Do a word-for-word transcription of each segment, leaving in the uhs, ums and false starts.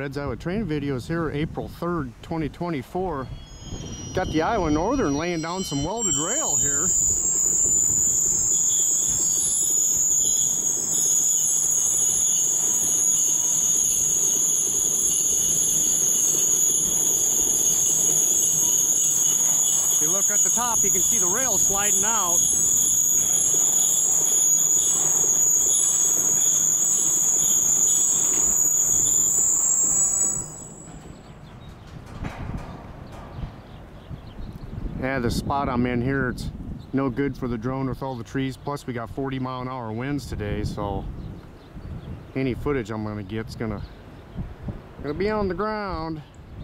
Red's Iowa Train videos here, April third, twenty twenty-four. Got the Iowa Northern laying down some welded rail here. If you look at the top, you can see the rail sliding out. Yeah, the spot I'm in here, it's no good for the drone with all the trees. Plus we got forty mile an hour winds today, so any footage I'm gonna get is gonna, gonna be on the ground.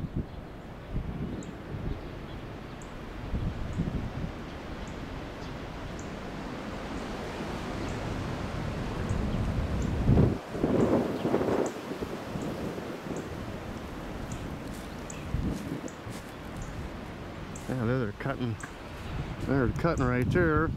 Yeah, they're cutting, they're cutting right there.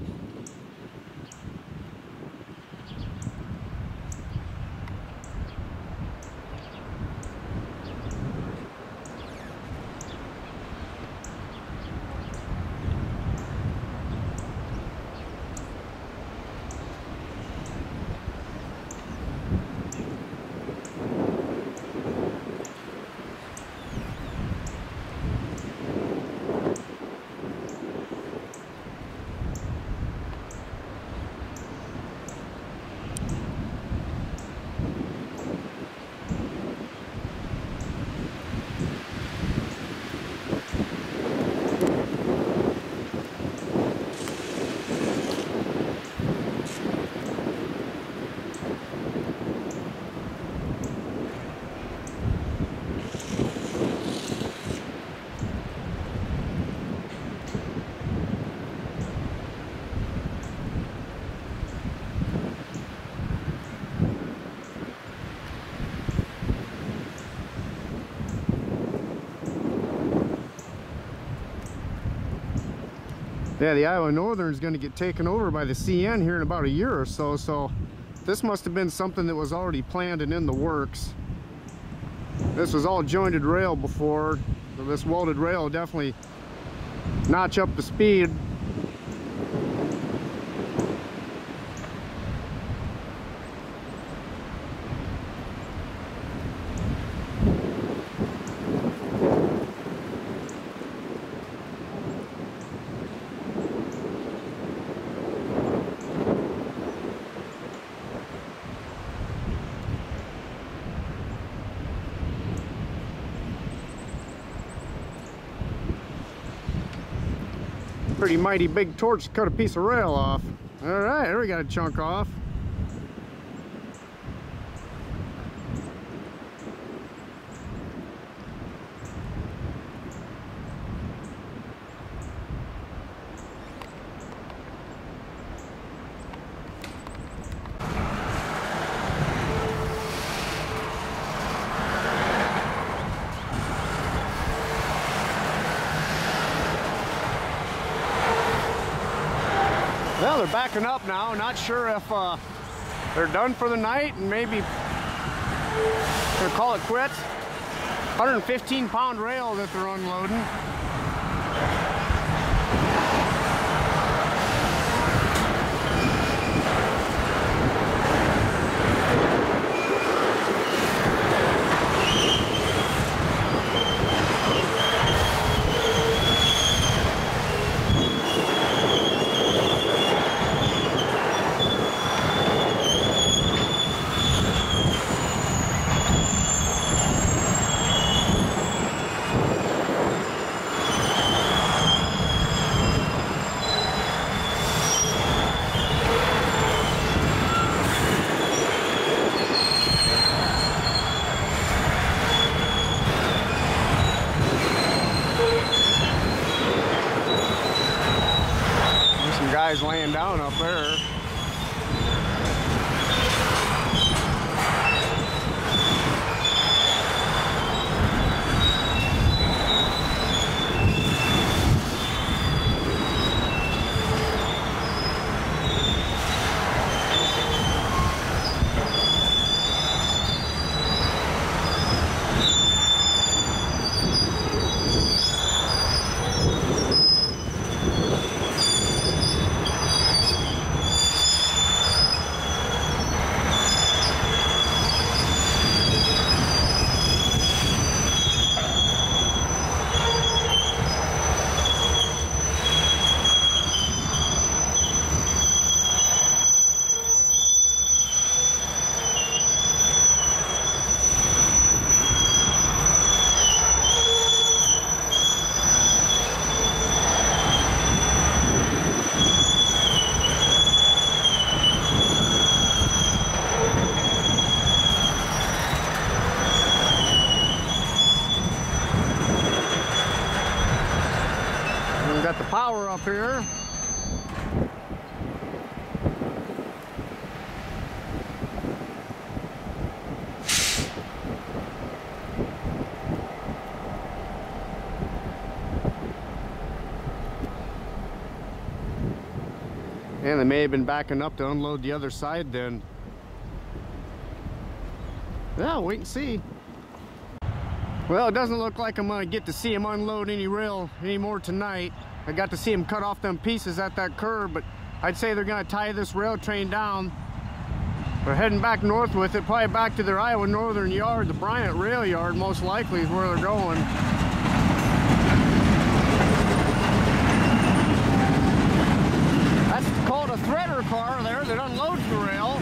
Yeah, the Iowa Northern is going to get taken over by the C N here in about a year or so, so this must have been something that was already planned and in the works. This was all jointed rail before, so this welded rail will definitely notch up the speed. Pretty mighty big torch to cut a piece of rail off. All right, there we got a chunk off. Well, they're backing up now. Not sure if uh, they're done for the night and maybe gonna call it quits. one hundred fifteen pound rail that they're unloading. Guys laying down up there. Got the power up here. And they may have been backing up to unload the other side then. Yeah, wait and see. Well, it doesn't look like I'm gonna get to see them unload any rail anymore tonight. I got to see them cut off them pieces at that curb, but I'd say they're gonna tie this rail train down. They're heading back north with it, probably back to their Iowa Northern Yard. The Bryant Rail Yard most likely is where they're going. That's called a threader car there that unloads the rail.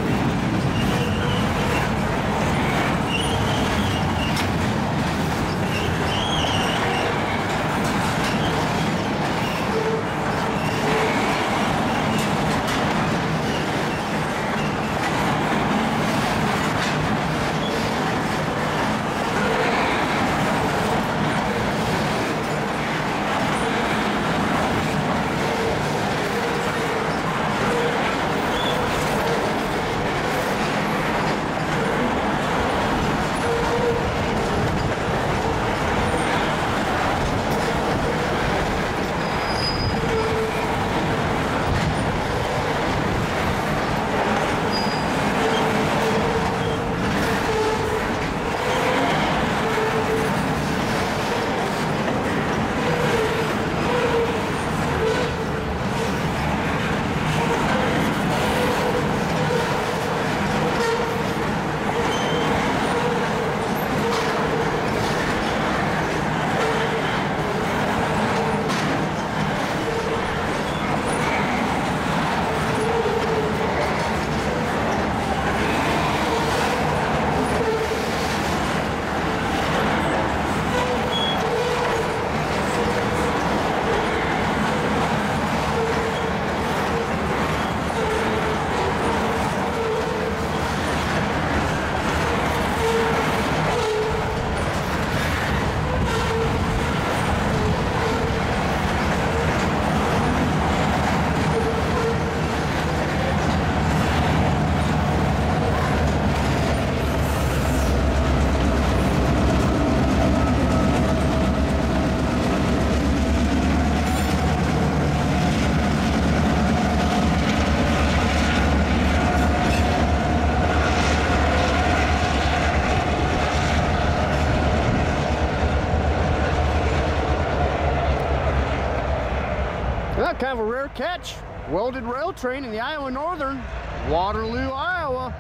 Well, kind of a rare catch. Welded rail train in the Iowa Northern, Waterloo, Iowa.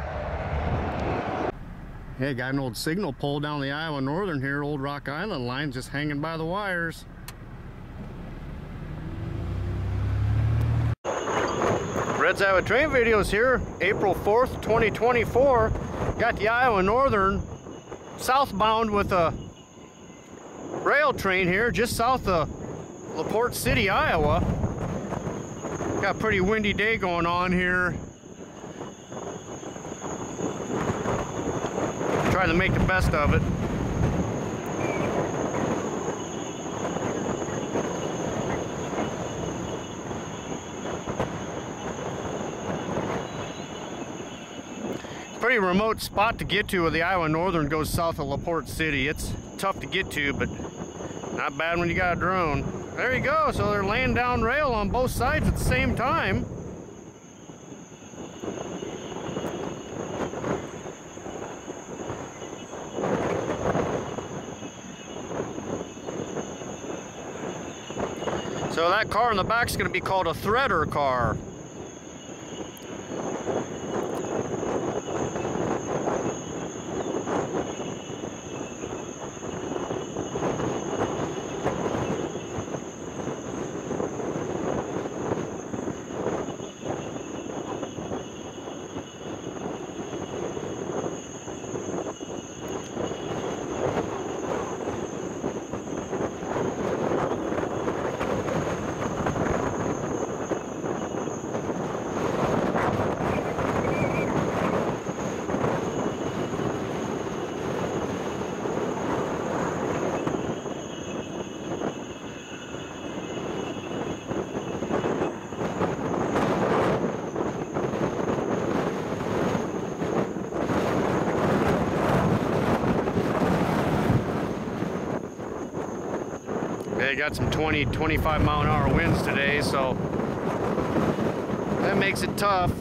Hey, got an old signal pole down the Iowa Northern here, Old Rock Island line, just hanging by the wires. Red's Iowa Train Videos here, April fourth, twenty twenty-four. Got the Iowa Northern southbound with a rail train here just south of LaPorte City, Iowa. Got a pretty windy day going on here. Trying to make the best of it. Pretty remote spot to get to where the Iowa Northern goes south of LaPorte City. It's tough to get to, but not bad when you got a drone. There you go. So they're laying down rail on both sides at the same time. So that car in the back is going to be called a threader car. they got some twenty, twenty-five mile an hour winds today, so that makes it tough.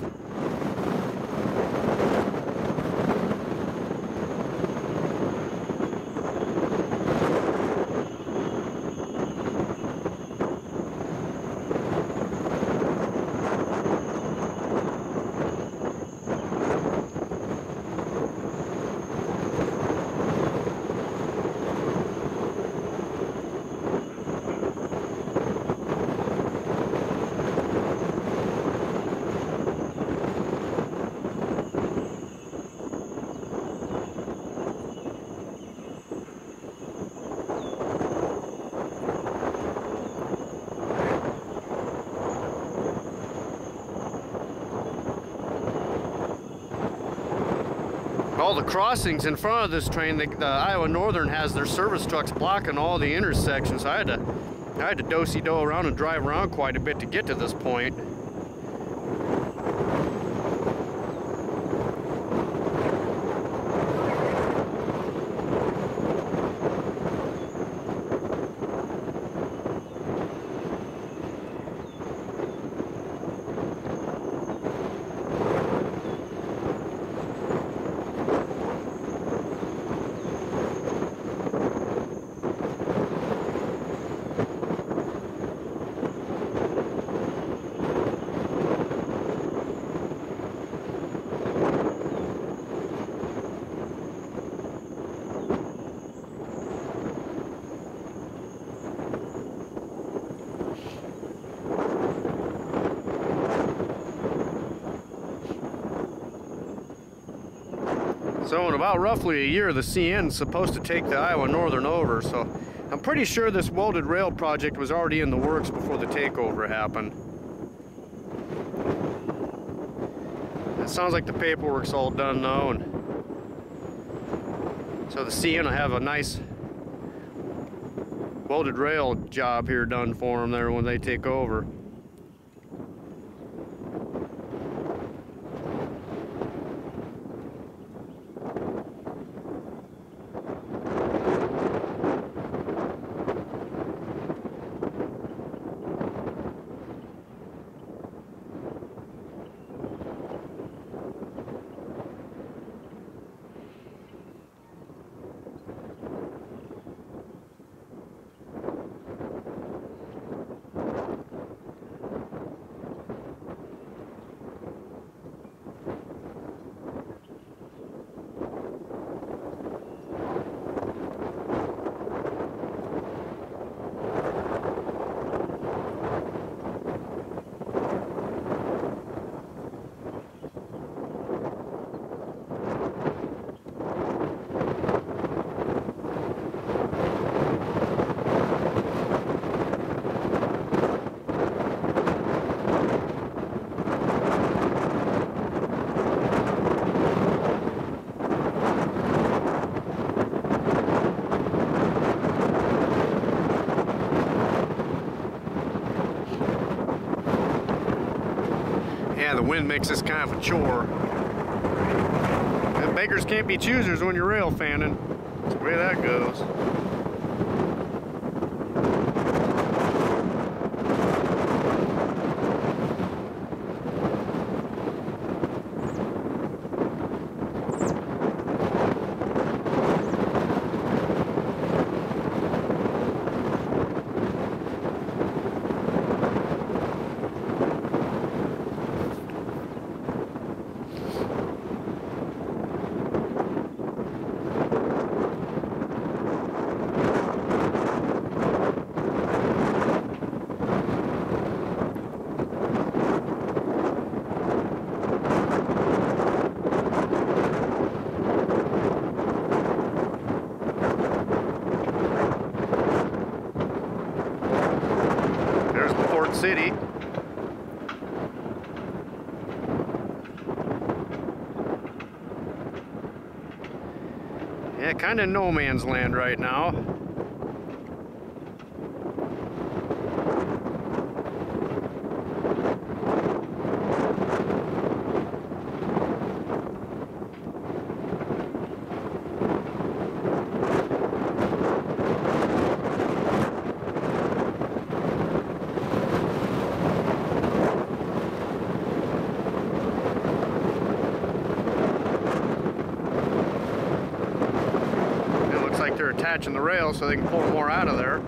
All the crossings in front of this train, the, the Iowa Northern has their service trucks blocking all the intersections. I had to, I had to do-si-do around and drive around quite a bit to get to this point. So in about roughly a year, the C N is supposed to take the Iowa Northern over. So I'm pretty sure this welded rail project was already in the works before the takeover happened. It sounds like the paperwork's all done now, and so the C N will have a nice welded rail job here done for them there when they take over. Yeah, the wind makes this kind of a chore. And beggars can't be choosers when you're rail fanning. That's the way that goes. City. Yeah, kind of no man's land right now. attaching the rails so they can pull more out of there.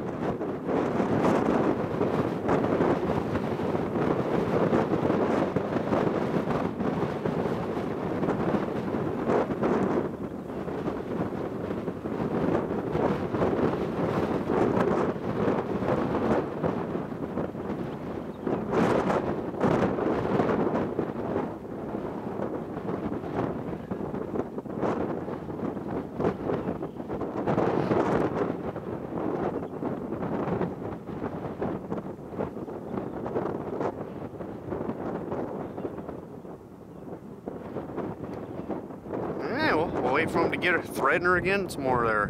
We'll wait for him to get her threading her again. Some more there.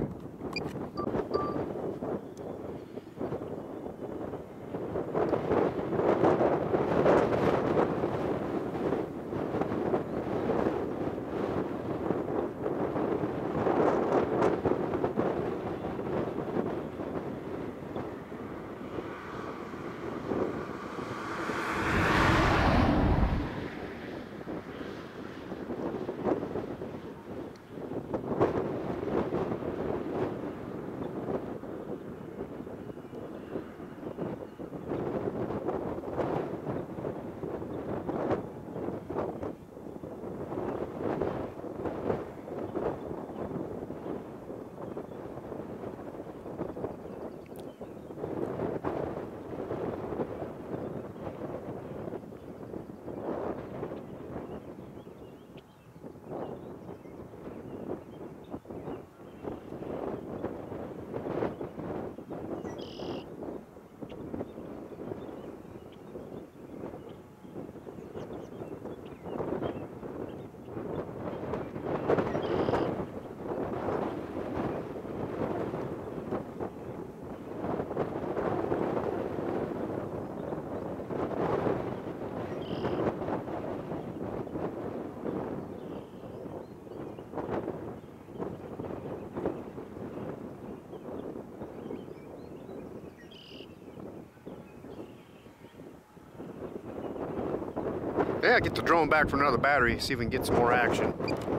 Yeah, get the drone back for another battery, see if we can get some more action.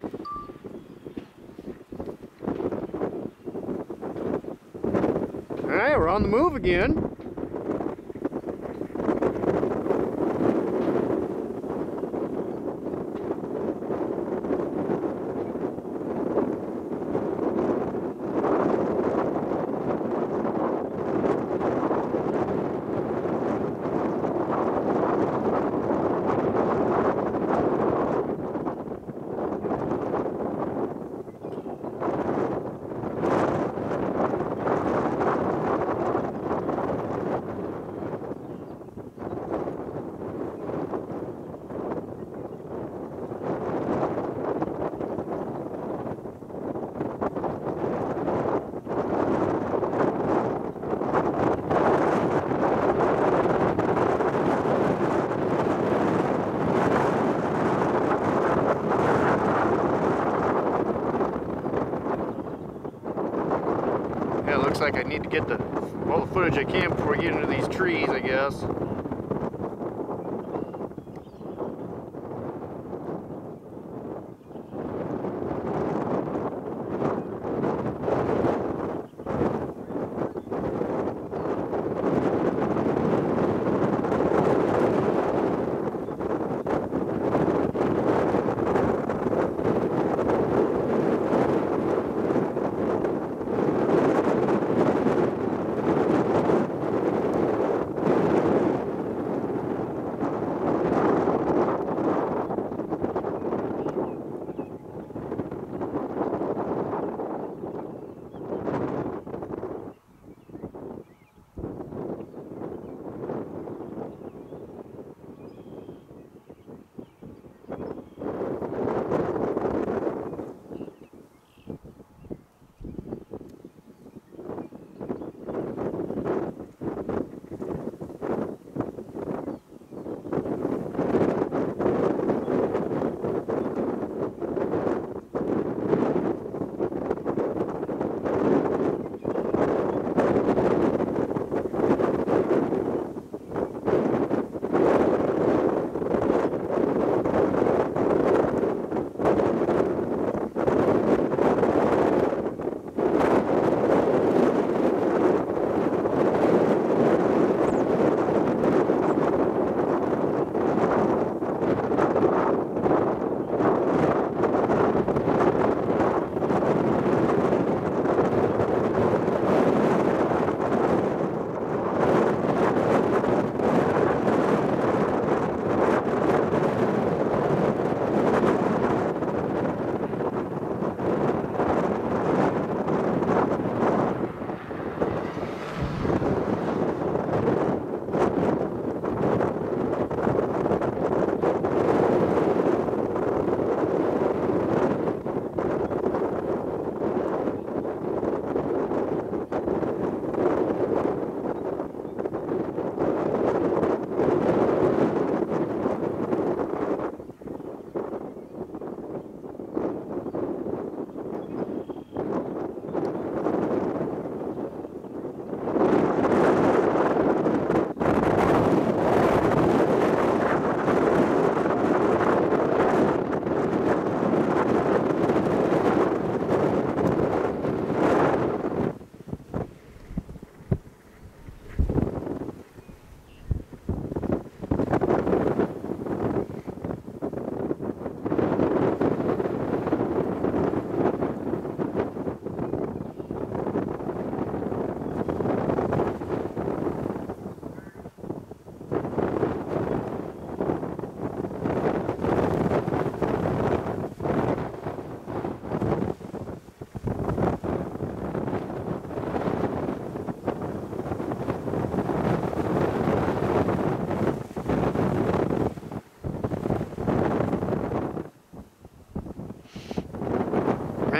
Alright, we're on the move again. Looks like I need to get the all the footage I can before we get into these trees, I guess.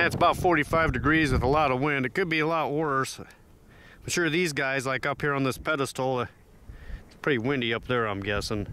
it's about forty-five degrees with a lot of wind. It could be a lot worse. I'm sure these guys, like up here on this pedestal, uh, it's pretty windy up there, I'm guessing.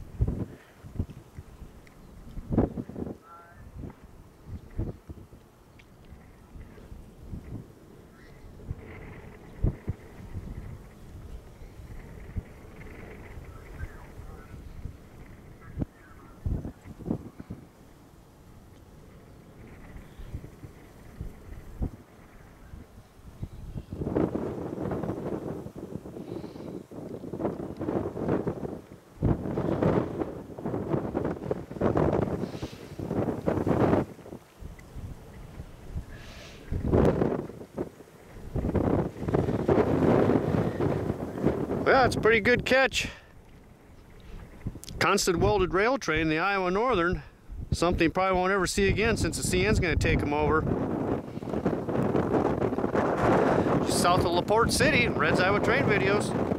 Well, it's a pretty good catch. Constant welded rail train, the Iowa Northern. Something you probably won't ever see again since the C N's going to take them over. Just south of LaPorte City, Red's Iowa Train Videos.